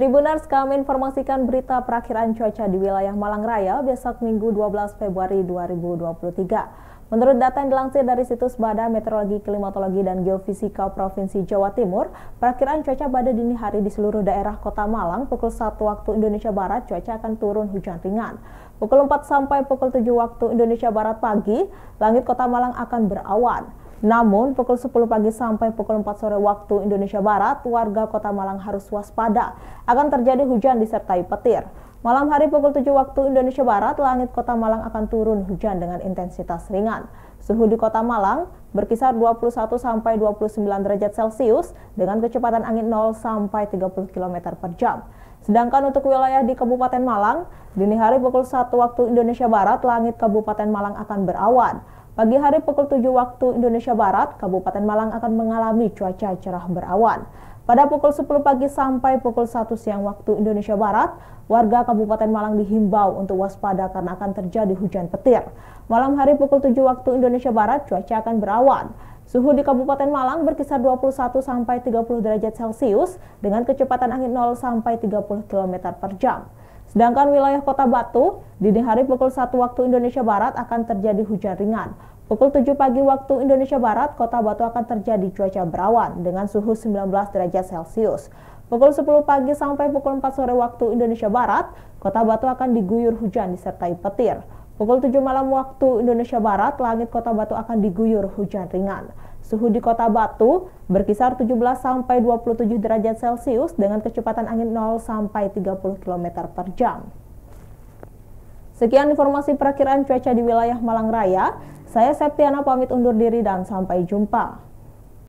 Tribuners, kami informasikan berita perakhiran cuaca di wilayah Malang Raya besok Minggu 12 Februari 2023. Menurut data yang dilansir dari situs Badan Meteorologi, Klimatologi, dan Geofisika Provinsi Jawa Timur, perakhiran cuaca pada dini hari di seluruh daerah Kota Malang pukul 1 waktu Indonesia Barat cuaca akan turun hujan ringan. Pukul 4 sampai pukul 7 waktu Indonesia Barat pagi, langit Kota Malang akan berawan. Namun, pukul 10 pagi sampai pukul 4 sore waktu Indonesia Barat, warga Kota Malang harus waspada. Akan terjadi hujan disertai petir. Malam hari pukul 7 waktu Indonesia Barat, langit Kota Malang akan turun hujan dengan intensitas ringan. Suhu di Kota Malang berkisar 21 sampai 29 derajat Celcius dengan kecepatan angin 0 sampai 30 km per jam. Sedangkan untuk wilayah di Kabupaten Malang, dini hari pukul 1 waktu Indonesia Barat, langit Kabupaten Malang akan berawan. Pagi hari pukul 7 waktu Indonesia Barat, Kabupaten Malang akan mengalami cuaca cerah berawan. Pada pukul 10 pagi sampai pukul 1 siang waktu Indonesia Barat, warga Kabupaten Malang dihimbau untuk waspada karena akan terjadi hujan petir. Malam hari pukul 7 waktu Indonesia Barat, cuaca akan berawan. Suhu di Kabupaten Malang berkisar 21 sampai 30 derajat Celcius dengan kecepatan angin 0 sampai 30 km per jam. Sedangkan wilayah Kota Batu, dini hari pukul 1 waktu Indonesia Barat akan terjadi hujan ringan. Pukul 7 pagi waktu Indonesia Barat, Kota Batu akan terjadi cuaca berawan dengan suhu 19 derajat Celcius. Pukul 10 pagi sampai pukul 4 sore waktu Indonesia Barat, Kota Batu akan diguyur hujan disertai petir. Pukul 7 malam waktu Indonesia Barat, langit Kota Batu akan diguyur hujan ringan. Suhu di Kota Batu berkisar 17 sampai 27 derajat Celcius dengan kecepatan angin 0 sampai 30 km per jam. Sekian informasi perakhiran cuaca di wilayah Malang Raya. Saya Septiana pamit undur diri dan sampai jumpa.